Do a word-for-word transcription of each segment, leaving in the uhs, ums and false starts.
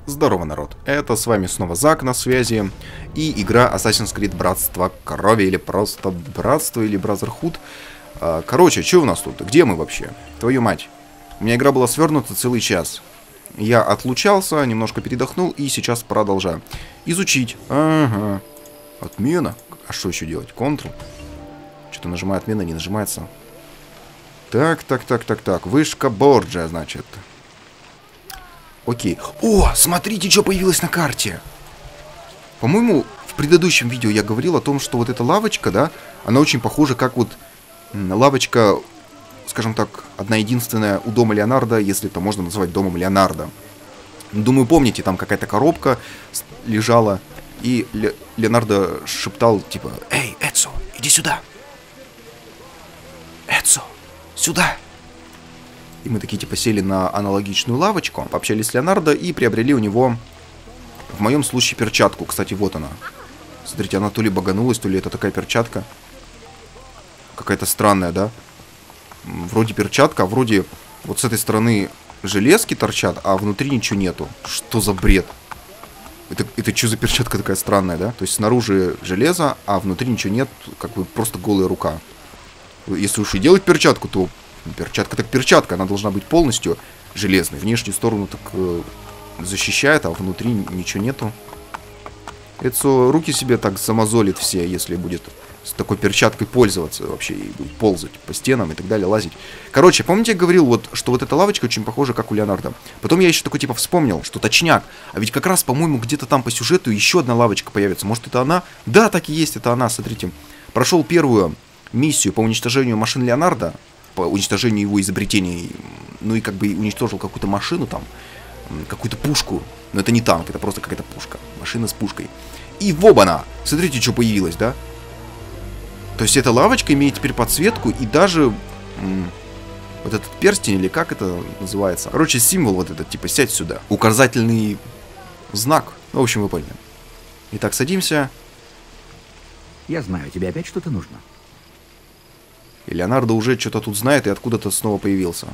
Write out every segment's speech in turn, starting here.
Здорово, народ. Это с вами снова Зак на связи. И игра Assassin's Creed Братство Крови, или просто Братство, или Brotherhood. Короче, что у нас тут? Где мы вообще? Твою мать. У меня игра была свернута целый час. Я отлучался, немножко передохнул, и сейчас продолжаю. Изучить. Ага. Отмена. А что еще делать? Ctrl. Что-то нажимаю отмена, не нажимается. Так, так, так, так, так. Вышка Борджа, значит. Окей. О, смотрите, что появилось на карте. По-моему, в предыдущем видео я говорил о том, что вот эта лавочка, да, она очень похожа, как вот лавочка, скажем так, одна единственная у дома Леонардо, если это можно назвать домом Леонардо. Думаю, помните, там какая-то коробка лежала, и Ле Леонардо шептал, типа, «Эй, Эцо, иди сюда! Эцо, сюда!» И мы такие, типа, сели на аналогичную лавочку, пообщались с Леонардо и приобрели у него, в моем случае, перчатку. Кстати, вот она. Смотрите, она то ли баганулась, то ли это такая перчатка. Какая-то странная, да? Вроде перчатка, а вроде вот с этой стороны железки торчат, а внутри ничего нету. Что за бред? Это, это что за перчатка такая странная, да? То есть снаружи железо, а внутри ничего нет, как бы просто голая рука. Если уж и делать перчатку, то... Перчатка так перчатка, она должна быть полностью железной. Внешнюю сторону так э, защищает, а внутри ничего нету. Это руки себе так замазолит все, если будет с такой перчаткой пользоваться вообще. И будет ползать по стенам и так далее, лазить. Короче, помните, я говорил, вот, что вот эта лавочка очень похожа, как у Леонардо. Потом я еще такой типа вспомнил, что точняк. А ведь как раз, по-моему, где-то там по сюжету еще одна лавочка появится. Может, это она? Да, так и есть, это она, смотрите. Прошел первую миссию по уничтожению машин Леонардо. По уничтожению его изобретений, ну и как бы уничтожил какую-то машину там, какую-то пушку, но это не танк, это просто какая-то пушка, машина с пушкой. И вобана! Смотрите, что появилось, да? То есть эта лавочка имеет теперь подсветку и даже м, вот этот перстень, или как это называется, короче, символ вот этот, типа, сядь сюда, указательный знак, ну, в общем, вы поняли. Итак, садимся. Я знаю, тебе опять что-то нужно. И Леонардо уже что-то тут знает и откуда-то снова появился.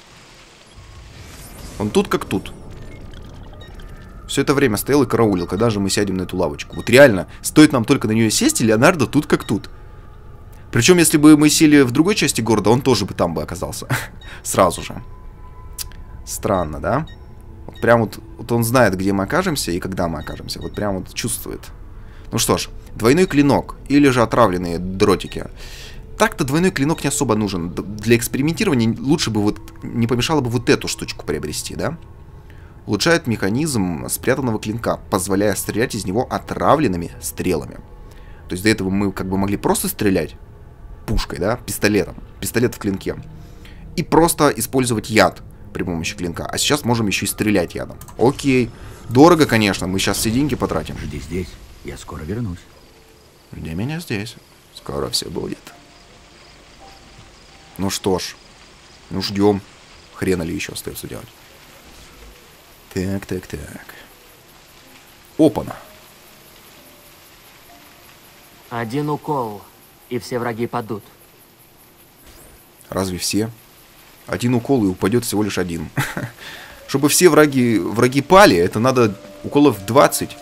Он тут как тут. Все это время стоял и караулил, когда же мы сядем на эту лавочку. Вот реально, стоит нам только на нее сесть, и Леонардо тут как тут. Причем, если бы мы сели в другой части города, он тоже бы там бы оказался. Сразу же. Странно, да? Вот прям вот, вот он знает, где мы окажемся и когда мы окажемся. Вот прям вот чувствует. Ну что ж, двойной клинок или же отравленные дротики. Так-то двойной клинок не особо нужен. Для экспериментирования лучше бы вот... Не помешало бы вот эту штучку приобрести, да? Улучшает механизм спрятанного клинка, позволяя стрелять из него отравленными стрелами. То есть до этого мы как бы могли просто стрелять пушкой, да? Пистолетом. Пистолет в клинке. И просто использовать яд при помощи клинка. А сейчас можем еще и стрелять ядом. Окей. Дорого, конечно. Мы сейчас все деньги потратим. Жди здесь. Я скоро вернусь. Жди меня здесь. Скоро все будет. Ну что ж, ну ждем. Хрена ли еще остается делать. Так, так, так. Опана. Один укол, и все враги падут. Разве все? Один укол, и упадет всего лишь один. Чтобы все враги, враги пали, это надо уколов двадцать.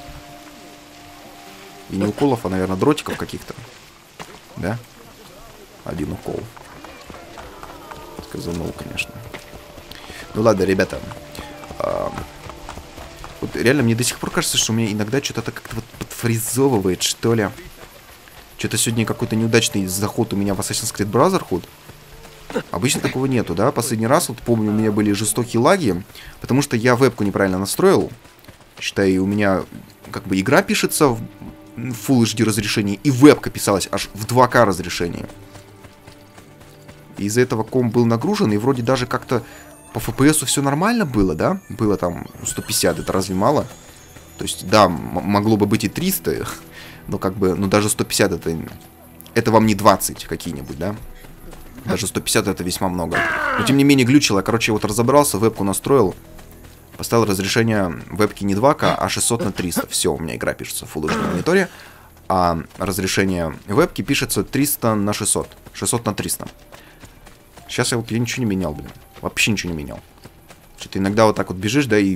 И не уколов, а, наверное, дротиков каких-то. Да? Один укол. Сказанул, конечно. Ну ладно, ребята. А, вот реально мне до сих пор кажется, что у меня иногда что-то как-то вот подфризовывает, что ли. Что-то сегодня какой-то неудачный заход у меня в Assassin's Creed Brotherhood. Обычно такого нету, да? Последний раз, вот помню, у меня были жестокие лаги, потому что я вебку неправильно настроил. Считай, у меня как бы игра пишется в Full эйч ди разрешении, и вебка писалась аж в два ка разрешении. Из-за этого комп был нагружен, и вроде даже как-то по эф пи эсу все нормально было, да? Было там сто пятьдесят, это разве мало? То есть, да, могло бы быть и триста, но как бы, ну даже сто пятьдесят это... Это вам не двадцать какие-нибудь, да? Даже сто пятьдесят это весьма много. Но тем не менее глючило. Короче, вот разобрался, вебку настроил. Поставил разрешение вебки не два ка, а шестьсот на триста. Все, у меня игра пишется в Full эйч ди мониторе. А разрешение вебки пишется триста на шестьсот. шестьсот на триста. Сейчас я вот я ничего не менял, блин. Вообще ничего не менял. Что-то иногда вот так вот бежишь, да, и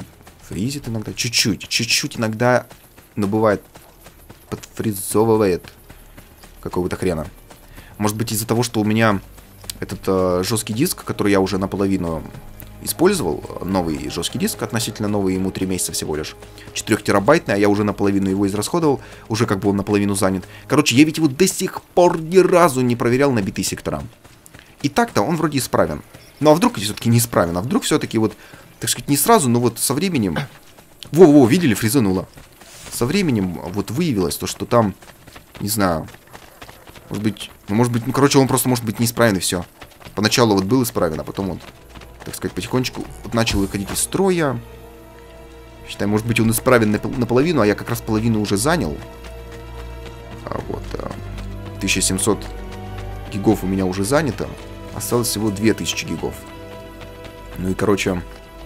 Фризит иногда. Чуть-чуть. Чуть-чуть иногда, но бывает, подфризовывает какого-то хрена. Может быть, из-за того, что у меня этот э, жесткий диск, который я уже наполовину использовал, новый жесткий диск, относительно новый, ему три месяца всего лишь, четырехтерабайтный, а я уже наполовину его израсходовал, уже как бы он наполовину занят. Короче, я ведь его до сих пор ни разу не проверял на битые сектора. И так-то он вроде исправен. Ну а вдруг все-таки не исправен, а вдруг все-таки вот, так сказать, не сразу, но вот со временем... Во-во, видели, фризануло. Со временем вот выявилось то, что там, не знаю, может быть, ну, может быть, ну, короче, он просто может быть неисправен и все. Поначалу вот был исправен, а потом он, так сказать, потихонечку вот начал выходить из строя. Считай, может быть, он исправен наполовину, а я как раз половину уже занял. А вот, тысяча семьсот гигов у меня уже занято. Осталось всего две тысячи гигов. Ну и, короче,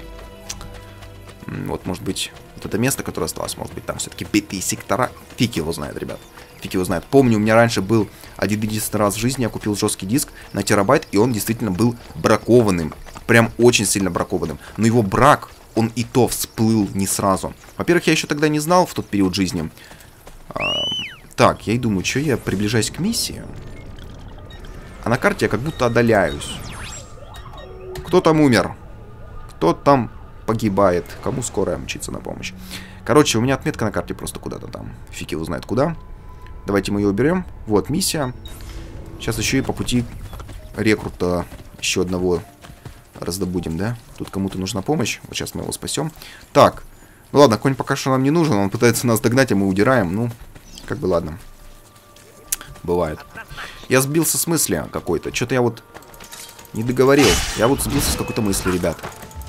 вот, может быть, вот это место, которое осталось, может быть, там все-таки битые сектора. Фиг его знает, ребят. Фиг его знает. Помню, у меня раньше был один единственный раз в жизни, я купил жесткий диск на терабайт, и он действительно был бракованным. Прям очень сильно бракованным. Но его брак, он и то всплыл не сразу. Во-первых, я еще тогда не знал в тот период жизни. А, так, я и думаю, что я приближаюсь к миссии. А на карте я как будто отдаляюсь. Кто там умер? Кто там погибает? Кому скорая мчится на помощь? Короче, у меня отметка на карте просто куда-то там. Фиг его знает куда. Давайте мы ее уберем. Вот миссия. Сейчас еще и по пути рекрута еще одного раздобудем, да? Тут кому-то нужна помощь. Вот сейчас мы его спасем. Так. Ну ладно, конь пока что нам не нужен. Он пытается нас догнать, а мы удираем. Ну, как бы ладно. Бывает. Я сбился с мысли какой-то. Что-то я вот не договорил. Я вот сбился с какой-то мысли, ребят.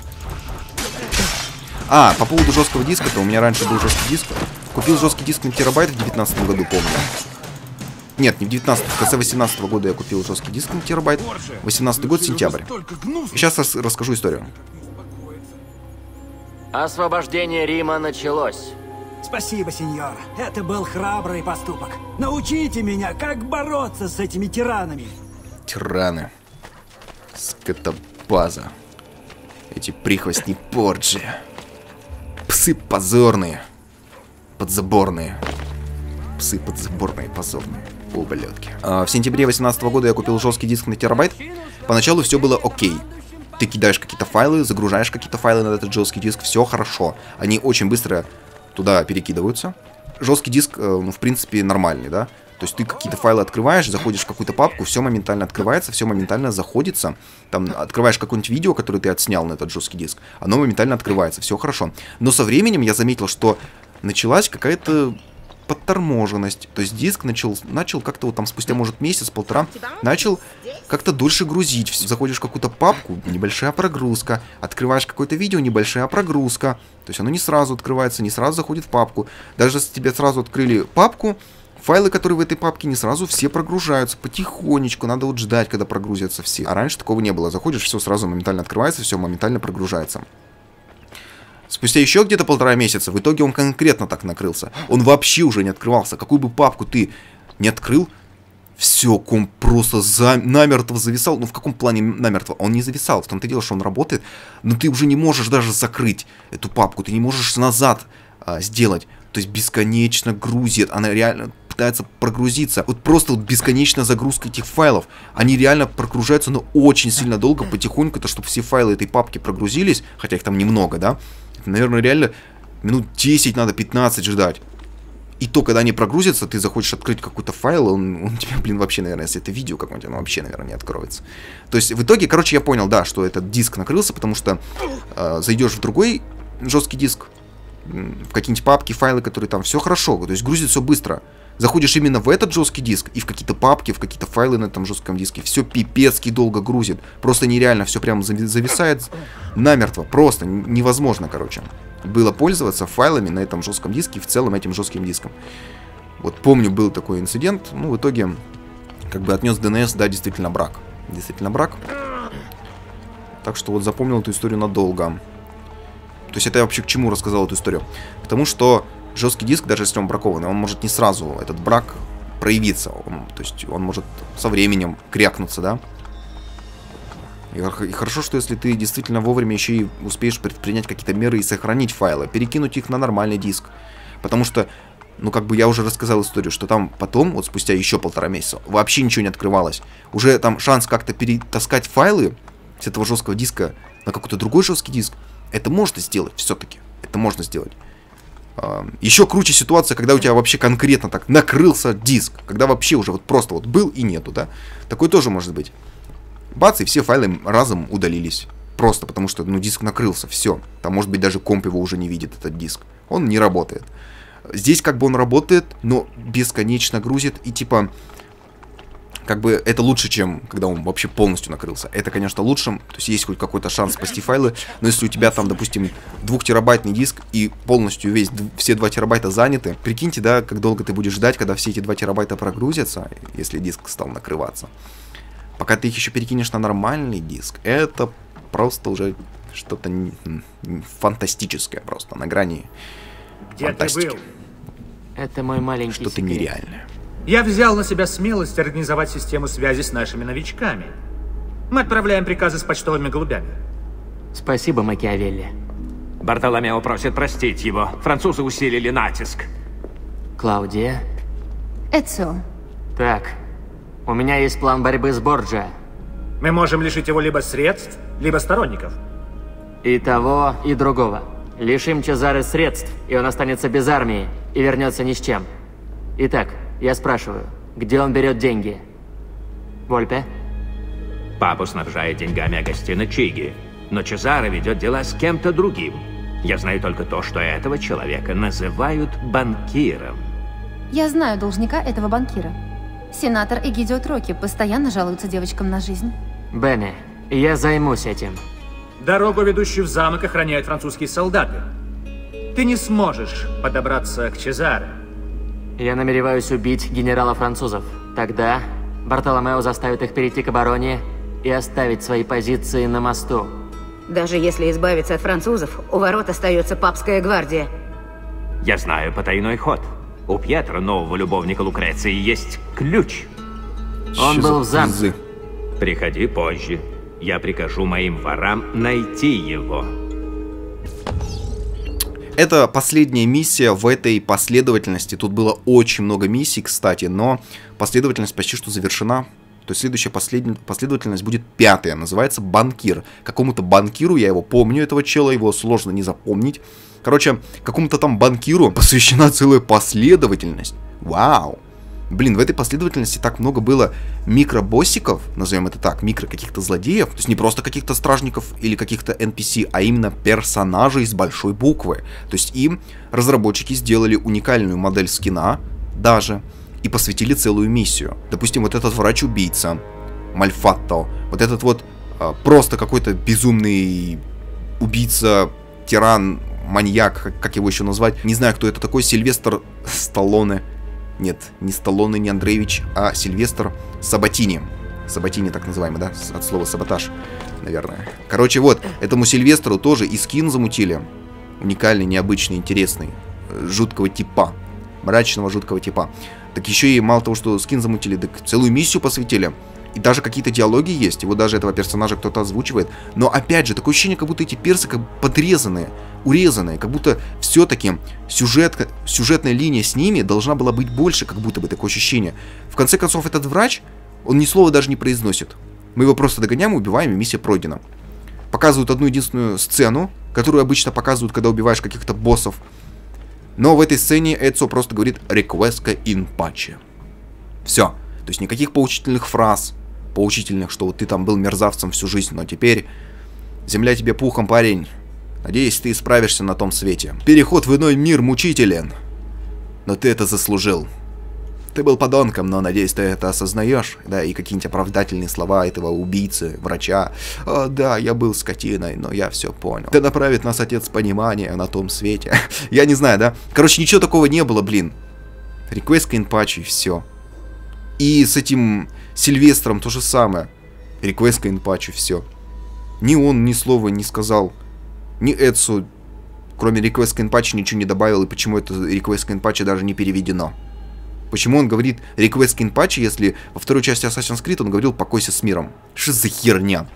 А, по поводу жесткого диска-то. У меня раньше был жесткий диск. Купил жесткий диск на терабайт в девятнадцатом году, помню. Нет, не в девятнадцатом, в конце восемнадцатого года я купил жесткий диск на терабайт. восемнадцатый год, сентябрь. И сейчас рас расскажу историю. Освобождение Рима началось. Спасибо, сеньор. Это был храбрый поступок. Научите меня, как бороться с этими тиранами. Тираны. Скотобаза. Эти прихвостни Порджи. Псы позорные. Подзаборные. Псы подзаборные, позорные. Ублюдки. А, в сентябре восемнадцатого года я купил жесткий диск на терабайт. Поначалу все было окей. Ты кидаешь какие-то файлы, загружаешь какие-то файлы на этот жесткий диск. Все хорошо. Они очень быстро туда перекидываются. Жесткий диск, ну, в принципе, нормальный, да? То есть ты какие-то файлы открываешь, заходишь в какую-то папку, все моментально открывается, все моментально заходится. Там открываешь какое-нибудь видео, которое ты отснял на этот жесткий диск, оно моментально открывается, все хорошо. Но со временем я заметил, что началась какая-то подторможенность. То есть диск начал, начал как-то вот там спустя, может, месяц-полтора, начал как-то дольше грузить. Заходишь в какую-то папку, небольшая прогрузка. Открываешь какое-то видео, небольшая прогрузка. То есть оно не сразу открывается, не сразу заходит в папку. Даже если тебе сразу открыли папку, файлы, которые в этой папке, не сразу все прогружаются. Потихонечку, надо вот ждать, когда прогрузятся все. А раньше такого не было. Заходишь, все сразу моментально открывается, все моментально прогружается. Спустя еще где-то полтора месяца, в итоге он конкретно так накрылся. Он вообще уже не открывался. Какую бы папку ты не открыл, все, комп просто за... намертво зависал. Ну, в каком плане намертво? Он не зависал. В том-то дело, что он работает, но ты уже не можешь даже закрыть эту папку. Ты не можешь назад а, сделать. То есть бесконечно грузит. Она реально пытается прогрузиться. Вот просто вот бесконечная загрузка этих файлов. Они реально прогружаются, но очень сильно долго, потихоньку, то чтобы все файлы этой папки прогрузились, хотя их там немного, да? Наверное, реально минут десять надо, пятнадцать ждать. И то, когда они прогрузятся, ты захочешь открыть какой-то файл, он, он тебе, блин, вообще, наверное, если это видео какое-нибудь, оно вообще, наверное, не откроется. То есть, в итоге, короче, я понял, да, что этот диск накрылся, потому что э, зайдешь в другой жесткий диск, в какие-нибудь папки, файлы, которые там, все хорошо, то есть грузит все быстро. Заходишь именно в этот жесткий диск и в какие-то папки, в какие-то файлы на этом жестком диске. Все пипецки долго грузит. Просто нереально, все прям зависает намертво. Просто невозможно, короче, было пользоваться файлами на этом жестком диске и в целом этим жестким диском. Вот помню, был такой инцидент. Ну, в итоге, как бы отнес ди эн эс, да, действительно брак. Действительно брак. Так что вот запомнил эту историю надолго. То есть это я вообще к чему рассказал эту историю? К тому, что жесткий диск, даже если он бракованный, он может не сразу, этот брак, проявиться. Он, то есть он может со временем крякнуться, да? И, и хорошо, что если ты действительно вовремя еще и успеешь предпринять какие-то меры и сохранить файлы, перекинуть их на нормальный диск. Потому что, ну как бы я уже рассказал историю, что там потом, вот спустя еще полтора месяца, вообще ничего не открывалось. Уже там шанс как-то перетаскать файлы с этого жесткого диска на какой-то другой жесткий диск, это можно сделать все-таки. Это можно сделать. Еще круче ситуация, когда у тебя вообще конкретно так накрылся диск. Когда вообще уже вот просто вот был и нету, да? Такое тоже может быть. Бац, и все файлы разом удалились. Просто потому что, ну, диск накрылся, все. Там, может быть, даже комп его уже не видит, этот диск. Он не работает. Здесь как бы он работает, но бесконечно грузит. И типа, как бы это лучше, чем когда он вообще полностью накрылся. Это, конечно, лучше. То есть есть хоть какой-то шанс спасти файлы. Но если у тебя там, допустим, двухтерабайтный диск и полностью весь, все два терабайта заняты, прикиньте, да, как долго ты будешь ждать, когда все эти два терабайта прогрузятся, если диск стал накрываться. Пока ты их еще перекинешь на нормальный диск, это просто уже что-то фантастическое просто, на грани Где фантастики. ты был? Это мой маленький Что-то секрет. нереальное. Я взял на себя смелость организовать систему связи с нашими новичками. Мы отправляем приказы с почтовыми голубями. Спасибо, Макиавелли. Бартоломео просит простить его. Французы усилили натиск. Клаудия? Эцио. Так, у меня есть план борьбы с Борджиа. Мы можем лишить его либо средств, либо сторонников. И того, и другого. Лишим Чезаре средств, и он останется без армии, и вернется ни с чем. Итак, я спрашиваю, где он берет деньги? Вольпе? Папу снабжает деньгами Агастино Чиги, но Чезаре ведет дела с кем-то другим. Я знаю только то, что этого человека называют банкиром. Я знаю должника этого банкира. Сенатор Эгидио Троки постоянно жалуется девочкам на жизнь. Бене, я займусь этим. Дорогу, ведущую в замок, охраняют французские солдаты. Ты не сможешь подобраться к Чезаре. Я намереваюсь убить генерала французов. Тогда Бартоломео заставит их перейти к обороне и оставить свои позиции на мосту. Даже если избавиться от французов, у ворот остается папская гвардия. Я знаю потайной ход. У Пьетро, нового любовника Лукреции, есть ключ. Он Что был за в замке. пизды? Приходи позже. Я прикажу моим ворам найти его. Это последняя миссия в этой последовательности. Тут было очень много миссий, кстати, но последовательность почти что завершена. То есть следующая послед... последовательность будет пятая, называется «Банкир». Какому-то банкиру, я его помню, этого чела, его сложно не запомнить. Короче, какому-то там банкиру посвящена целая последовательность. Вау! Блин, в этой последовательности так много было микробоссиков, назовем это так, микро каких-то злодеев, то есть не просто каких-то стражников или каких-то эн пи си, а именно персонажей с большой буквы. То есть им разработчики сделали уникальную модель скина даже и посвятили целую миссию. Допустим, вот этот врач-убийца, Мальфатто, вот этот вот а, просто какой-то безумный убийца, тиран, маньяк, как, как его еще назвать, не знаю, кто это такой, Сильвестр Сталлоне. Нет, не Сталлоне, не Андреевич, а Сильвестр Сабатини. Сабатини, так называемый, да? От слова саботаж, наверное. Короче, вот, этому Сильвестру тоже и скин замутили. Уникальный, необычный, интересный. Жуткого типа. Мрачного, жуткого типа. Так еще и мало того, что скин замутили, так целую миссию посвятили. И даже какие-то диалоги есть. Его даже этого персонажа кто-то озвучивает. Но опять же, такое ощущение, как будто эти персы как бы подрезанные, урезанные. Как будто все-таки сюжет, сюжетная линия с ними должна была быть больше, как будто бы такое ощущение. В конце концов, этот врач, он ни слова даже не произносит. Мы его просто догоняем, убиваем, и миссия пройдена. Показывают одну единственную сцену, которую обычно показывают, когда убиваешь каких-то боссов. Но в этой сцене Эцио просто говорит «Requiesca in pace». Все. То есть никаких поучительных фраз, поучительных, что вот ты там был мерзавцем всю жизнь, но теперь земля тебе пухом, парень. Надеюсь, ты справишься на том свете. Переход в иной мир мучителен, но ты это заслужил. Ты был подонком, но, надеюсь, ты это осознаешь. Да, и какие-нибудь оправдательные слова этого убийцы, врача. О, да, я был скотиной, но я все понял. Да направит нас отец понимания на том свете. Я не знаю, да? Короче, ничего такого не было, блин. Requiesca in pace, и все. И с этим Сильвестром то же самое. Requiesca in pace, все. Ни он ни слова не сказал. Ни Эцио, кроме Requiesca in pace, ничего не добавил. И почему это Requiesca in pace даже не переведено? Почему он говорит Requiesca in pace, если во второй части Assassin's Creed он говорил «покойся с миром»? Что за херня?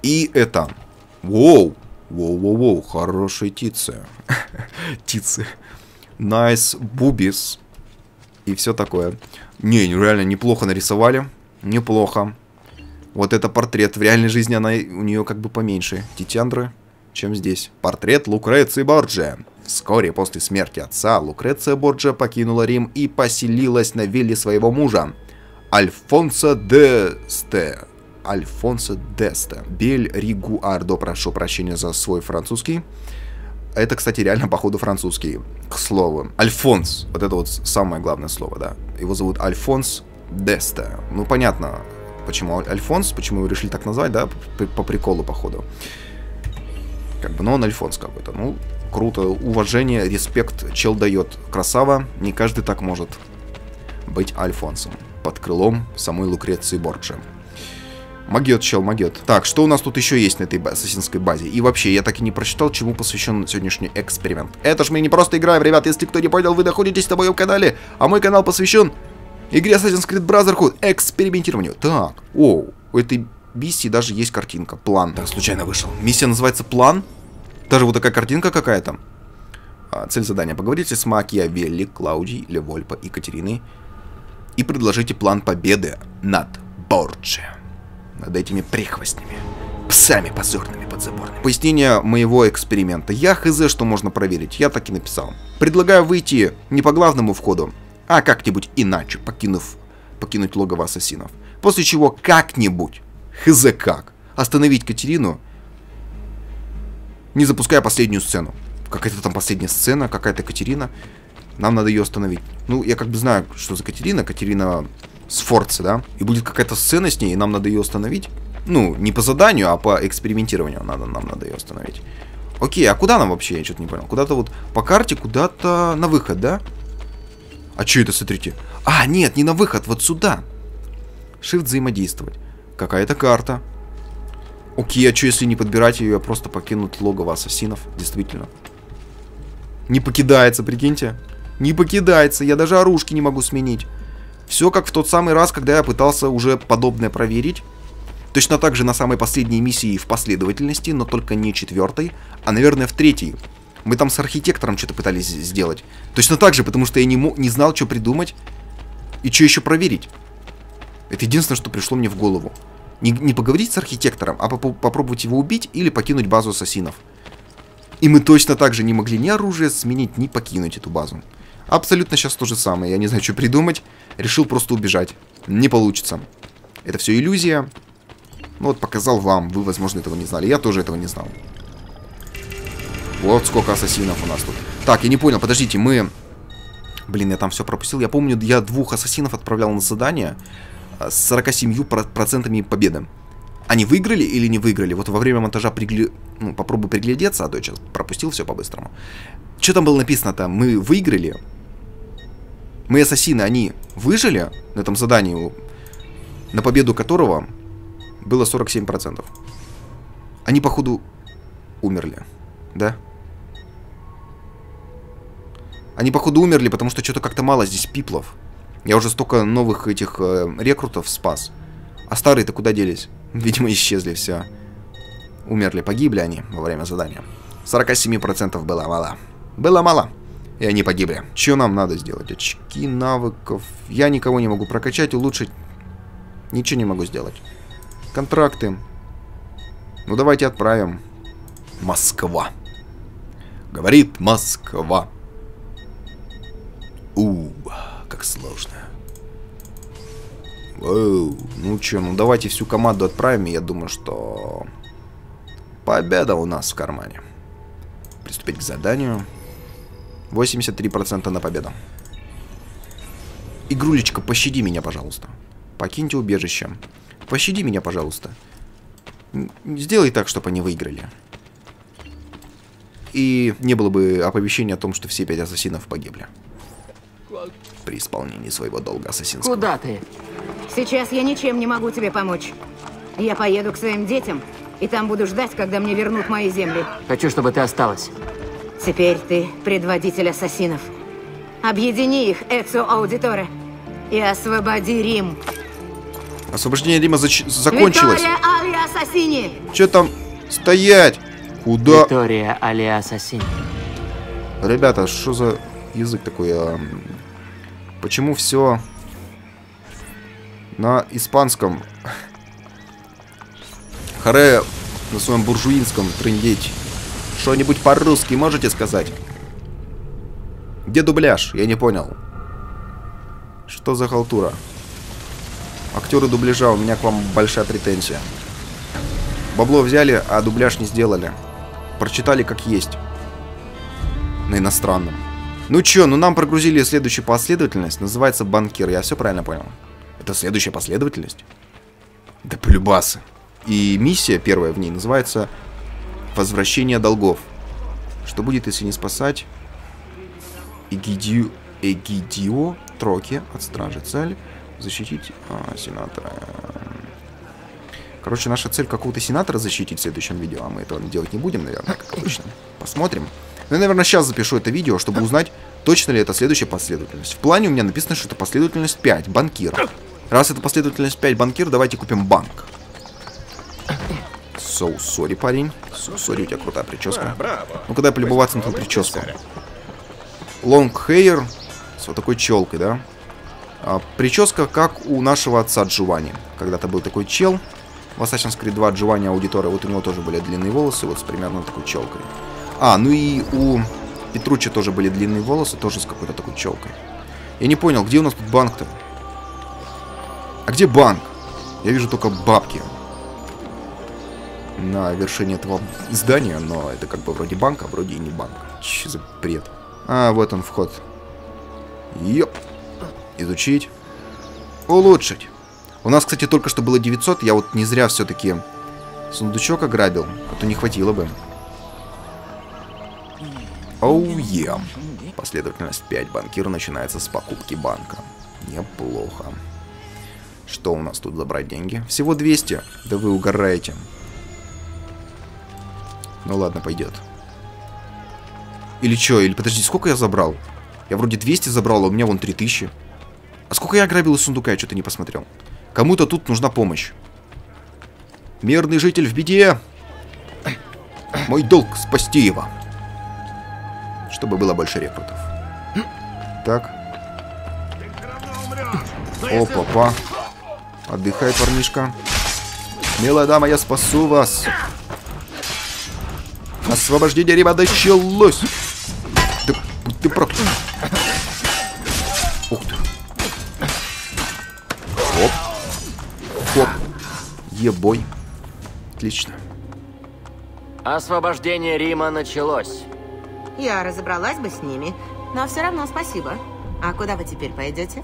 И это... Воу! Воу-воу-воу, хорошие тицы. Тицы. Nice boobies. И все такое. Не, реально неплохо нарисовали. Неплохо. Вот это портрет. В реальной жизни она у нее как бы поменьше Титяндры, чем здесь. Портрет Лукреции Борджиа. Вскоре после смерти отца Лукреция Борджиа покинула Рим и поселилась на вилле своего мужа Альфонсо д'Este. Альфонсо д'Este. Бель Ригуардо, прошу прощения за свой французский. Это, кстати, реально, походу, французский, к слову. Альфонс. Вот это вот самое главное слово, да. Его зовут Альфонс д'Este. Ну, понятно, почему Альфонс, почему его решили так назвать, да, по, по приколу, походу. Как бы, но он Альфонс какой-то. Ну, круто. Уважение, респект чел дает. Красава. Не каждый так может быть Альфонсом. Под крылом самой Лукреции Борджиа. Могет, чел, могет. Так, что у нас тут еще есть на этой ассасинской базе? И вообще, я так и не прочитал, чему посвящен сегодняшний эксперимент. Это ж мы не просто играем, ребят. Если кто не понял, вы находитесь на моем канале. А мой канал посвящен игре Assassin's Creed Brotherhood. Экспериментированию. Так, оу, у этой миссии даже есть картинка. План. Так, случайно вышел. Миссия называется План. Даже вот такая картинка какая-то. А, цель задания. Поговорите с Макиавелли, Клаудией, Левольпо и Катериной. И предложите план победы над Борджиа. Над этими прихвостнями. Псами позорными подзаборными. Пояснение моего эксперимента. Я хз, что можно проверить. Я так и написал. Предлагаю выйти не по главному входу, а как-нибудь иначе, покинув, покинуть логово ассасинов. После чего как-нибудь, хз как, остановить Катерину, не запуская последнюю сцену. Какая-то там последняя сцена, какая-то Катерина. Нам надо ее остановить. Ну, я как бы знаю, что за Катерина. Катерина Сфорца, да? И будет какая-то сцена с ней, и нам надо ее остановить. Ну, не по заданию, а по экспериментированию надо, нам надо ее остановить. Окей, а куда нам вообще? Я что-то не понял. Куда-то вот по карте, куда-то на выход, да? А что это, смотрите? А, нет, не на выход, вот сюда. Shift взаимодействовать. Какая-то карта. Окей, а что если не подбирать ее, а просто покинуть логово ассасинов? Действительно. Не покидается, прикиньте. Не покидается, я даже оружки не могу сменить. Все как в тот самый раз, когда я пытался уже подобное проверить. Точно так же на самой последней миссии в последовательности, но только не четвертой, а, наверное, в третьей. Мы там с архитектором что-то пытались сделать. Точно так же, потому что я не, мог, не знал, что придумать и что еще проверить. Это единственное, что пришло мне в голову. Не, не поговорить с архитектором, а поп попробовать его убить или покинуть базу ассасинов. И мы точно так же не могли ни оружие сменить, ни покинуть эту базу. Абсолютно сейчас то же самое. Я не знаю, что придумать. Решил просто убежать. Не получится. Это все иллюзия. Ну вот показал вам. Вы, возможно, этого не знали. Я тоже этого не знал. Вот сколько ассасинов у нас тут. Так, я не понял. Подождите, мы... Блин, я там все пропустил. Я помню, я двух ассасинов отправлял на задание с сорок семью процентами победы. Они выиграли или не выиграли? Вот во время монтажа пригля... ну, попробую приглядеться, а то я сейчас пропустил все по-быстрому. Что там было написано-то? Мы выиграли? Мы ассасины, они выжили на этом задании, на победу которого было сорок семь процентов. Они, походу, умерли. Да? Они, походу, умерли, потому что что-то как-то мало здесь пиплов. Я уже столько новых этих э, рекрутов спас. А старые-то куда делись? Видимо, исчезли, все. Умерли, погибли они во время задания. сорок семь процентов было мало. Было мало. И они погибли. Что нам надо сделать? Очки навыков. Я никого не могу прокачать, улучшить. Ничего не могу сделать. Контракты. Ну, давайте отправим. Москва. Говорит Москва. У, как сложно. Оу, ну чё, ну давайте всю команду отправим, и я думаю, что победа у нас в кармане. Приступить к заданию. восемьдесят три процента на победу. Игрулечка, пощади меня, пожалуйста. Покиньте убежище. Пощади меня, пожалуйста. Сделай так, чтобы они выиграли. И не было бы оповещения о том, что все пять ассасинов погибли. При исполнении своего долга ассасинского. Куда ты? Сейчас я ничем не могу тебе помочь. Я поеду к своим детям, и там буду ждать, когда мне вернут мои земли. Хочу, чтобы ты осталась. Теперь ты предводитель ассасинов. Объедини их, Эцио Аудиторе, и освободи Рим. Освобождение Рима зач... закончилось. Виктория Алия Ассасини! Че там? Стоять! Куда? Виктория Алия Ассасини. Ребята, что за язык такой? А... Почему все на испанском? Харе на своем буржуинском трындеть. Что-нибудь по-русски можете сказать? Где дубляж? Я не понял. Что за халтура? Актеры дубляжа, у меня к вам большая претензия. Бабло взяли, а дубляж не сделали. Прочитали как есть. На иностранном. Ну чё, ну нам прогрузили следующую последовательность. Называется банкир. Я все правильно понял? Это следующая последовательность? Да полюбасы. И миссия первая в ней называется возвращение долгов. Что будет, если не спасать Эгидио, Эгидио Троки от стражи? Цель защитить а, сенатора. Короче, наша цель какого-то сенатора защитить в следующем видео. А мы этого делать не будем, наверное, как обычно. Посмотрим. Ну, я, наверное, сейчас запишу это видео, чтобы узнать, точно ли это следующая последовательность. В плане у меня написано, что это последовательность пять, банкир. Раз это последовательность пять, банкир, давайте купим банк. So sorry, парень. So sorry, у тебя крутая прическа. Ну, когда полюбоваться на твою прическу. Long hair с вот такой челкой, да? А, прическа как у нашего отца Джованни. Когда-то был такой чел в Assassin's Creed два Джованни Аудитора. Вот у него тоже были длинные волосы, вот с примерно такой челкой. А, ну и у Петруччи тоже были длинные волосы, тоже с какой-то такой челкой. Я не понял, где у нас тут банк-то? А где банк? Я вижу только бабки на вершине этого здания, но это как бы вроде банк, а вроде и не банк. Че за бред? А, вот он вход. Ёп. Изучить. Улучшить. У нас, кстати, только что было девятьсот. Я вот не зря все-таки сундучок ограбил. А то не хватило бы. Оу, oh, yeah. Последовательность пять. Банкир начинается с покупки банка. Неплохо. Что у нас тут? Забрать деньги? Всего двести. Да вы угораете. Ну ладно, пойдет. Или что? Или подожди, сколько я забрал? Я вроде двести забрал, а у меня вон три тысячи. А сколько я ограбил из сундука? Я что-то не посмотрел. Кому-то тут нужна помощь. Мирный житель в беде. Мой долг спасти его. Чтобы было больше рекрутов. Так. О, папа. Отдыхай, парнишка. Милая дама, я спасу вас. Освобождение Рима началось. Да ты проклят. Ух ты. Хоп. Хоп. Ебой. Отлично. Освобождение Рима началось. Я разобралась бы с ними, но все равно спасибо. А куда вы теперь пойдете?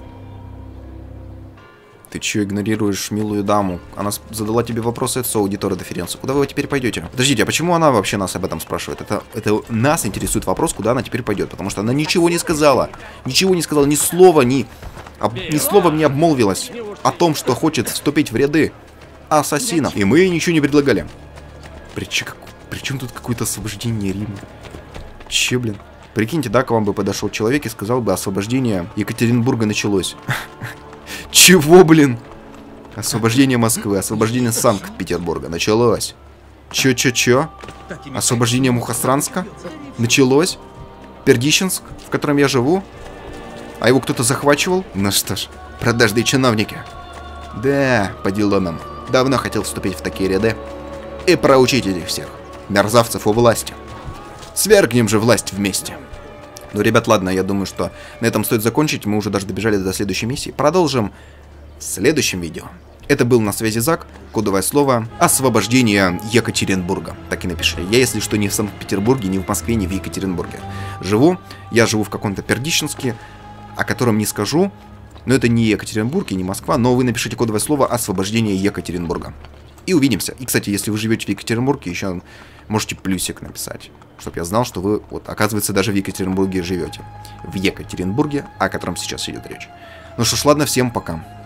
Ты чё игнорируешь милую даму? Она задала тебе вопросы от аудитора Деференса. Куда вы теперь пойдете? Подождите, а почему она вообще нас об этом спрашивает? Это, это нас интересует вопрос, куда она теперь пойдет. Потому что она ничего не сказала. Ничего не сказала, ни слова, ни, об, ни словом не обмолвилась о том, что хочет вступить в ряды ассасинов. И мы ей ничего не предлагали. Причем, причем тут какое-то освобождение Рима? Че, блин? Прикиньте, да, к вам бы подошел человек и сказал бы, освобождение Екатеринбурга началось. Чего, блин? Освобождение Москвы, освобождение Санкт-Петербурга началось. Чё-чё-чё? Освобождение Мухосранска началось. Пердищенск, в котором я живу. А его кто-то захвачивал? Ну что ж, продажные чиновники. Да, по делам. Давно хотел вступить в такие ряды и проучить этих всех мерзавцев у власти. Свергнем же власть вместе. Ну, ребят, ладно, я думаю, что на этом стоит закончить. Мы уже даже добежали до следующей миссии. Продолжим в следующем видео. Это был На Связи Зак. Кодовое слово «Освобождение Екатеринбурга». Так и напиши. Я, если что, не в Санкт-Петербурге, не в Москве, не в Екатеринбурге живу. Я живу в каком-то Пердищенске, о котором не скажу. Но это не Екатеринбург и не Москва. Но вы напишите кодовое слово «Освобождение Екатеринбурга». И увидимся. И, кстати, если вы живете в Екатеринбурге, еще можете плюсик написать, чтобы я знал, что вы, вот, оказывается, даже в Екатеринбурге живете. В Екатеринбурге, о котором сейчас идет речь. Ну что ж, ладно, всем пока.